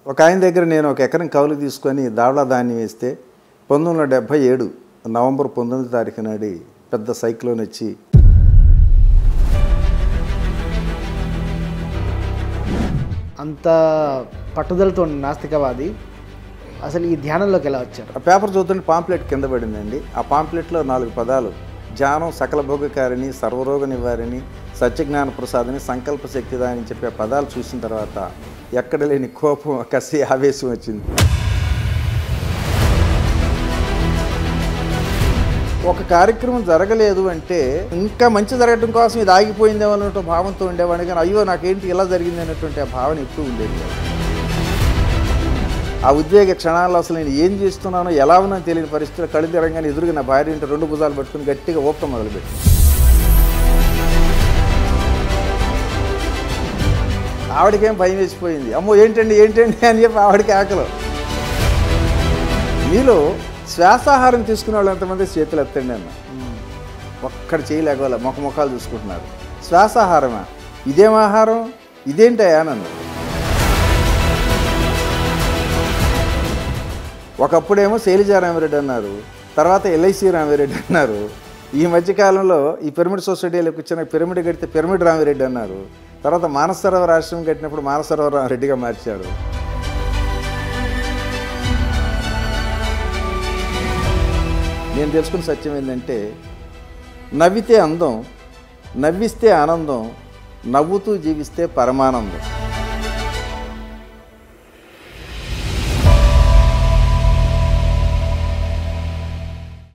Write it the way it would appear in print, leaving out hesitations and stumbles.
ఒక ఆయన దగ్గర నేను ఒక ఎకరం కౌలు తీసుకొని దావలా ధాన్యం వేస్తే 1977 నవంబర్ 19వ తారీఖు నాడు పెద్ద సైక్లోన్ వచ్చి అంత పట్టుదలతో నాస్తికవాది అసలు ఈ ధ్యానంలోకి ఎలా వచ్చారు? ఆ పేపర్ చూస్తుంటే పాంప్లెట్ కింద పడిందండి. ఆ పాంప్లెట్లో 4 పదాలు జ్ఞానం సకల భోగకారిణి సర్వరోగ నివారిణి సత్యజ్ఞాన ప్రసాదని సంకల్ప శక్తిదా అని చెప్పే పదాలు చూసిన తర్వాత ఎక్కడ లేని కోపం కసి ఆవేశం వచ్చింది. ఒక కార్యక్రమం జరగలేదు అంటే ఇంకా మంచి జరగడం కోసం ఇది ఆగిపోయిందేమో అన్నట్టు భావంతో ఉండేవాడిని, కానీ అయ్యో నాకేంటి ఇలా జరిగింది అనేటువంటి ఆ భావన ఎప్పుడు ఉండేది. ఆ ఉద్వేగ క్షణాల్లో అసలు నేను ఏం చేస్తున్నానో ఎలా ఉన్నా తెలియని పరిస్థితుల్లో కళ్ళు తిరగగానే ఎదురుగా నా భార్య ఇంటి 2 భుజాలు పట్టుకుని గట్టిగా ఊపటం మొదలుపెట్టి ఆవిడకేం భయం వేసిపోయింది. అమ్మో ఏంటండి అని చెప్పి ఆవిడకి ఆకలి. మీలో శ్వాసాహారం తీసుకునే వాళ్ళు ఎంతమంది చేతులు ఎత్తండి అన్న. ఒక్కడ చేయలేకపోలే, ముఖాలు చూసుకుంటున్నారు. శ్వాసాహారమా? ఇదేం ఆహారం? ఇదేంటయా నన్ను. ఒకప్పుడేమో శైలజా రామిరెడ్డి అన్నారు, తర్వాత ఎల్ఐసి రామిరెడ్డి అన్నారు. ఈ మధ్యకాలంలో ఈ పిరమిడ్ సొసైటీలోకి వచ్చిన పిరమిడ్ కడితే పిరమిడ్ రామిరెడ్డి అన్నారు. తర్వాత మానస సరోవర్ ఆశ్రమం కట్టినప్పుడు మానస సరోవర్ రామిరెడ్డిగా మార్చారు. నేను తెలుసుకున్న సత్యం ఏంటంటే, నవ్వితే అందం, నవ్విస్తే ఆనందం, నవ్వుతూ జీవిస్తే పరమానందం.